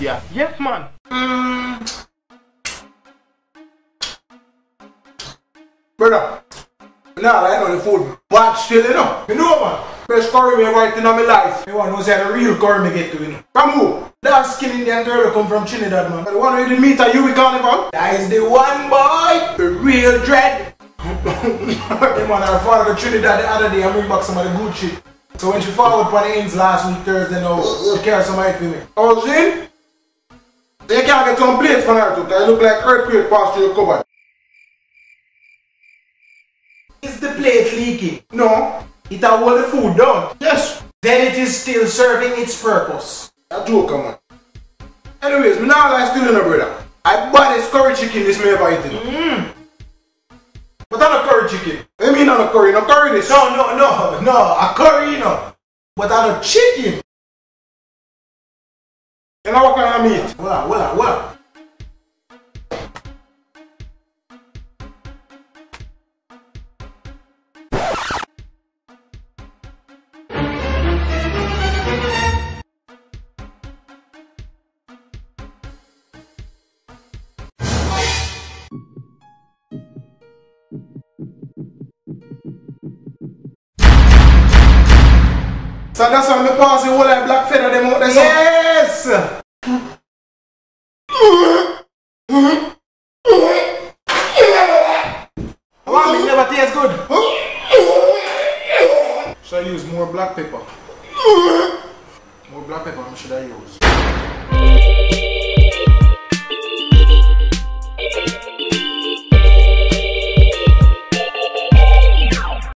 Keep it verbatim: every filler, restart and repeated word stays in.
yeah. Yes, man. Mm. Brother, nah, I know the food. But still, you know. You know, man. Best curry me right in my life. You want to say the real curry me get to, you know. From who? That skin Indian girl who come from Trinidad, man. The one who did meet at you with Carnival. That is the one, boy. The real dread. Hey, man, I followed the Trinidad the other day and bring back some of the good shit. So when she followed upon the ends last week, Thursday, now, she carry some height for me. Oh, see? So you can't get some plate from her too, because it look like earthquake passed through your cupboard. Is the plate leaking? No. It has hold the food down. Yes. Then it is still serving its purpose. A joke, man. Anyways, me now like stealing a brother. I bought this curry chicken this me ever eaten. Mm. But not a curry chicken. I mean not a curry, no curry this. No, no, no, no, a curry no. But not a chicken. You know what kind of meat? What, what, what? So that's why I pass the whole like black feather them out there. Yes! Wow, it never tastes good. Should I use more black pepper? More black pepper should I use?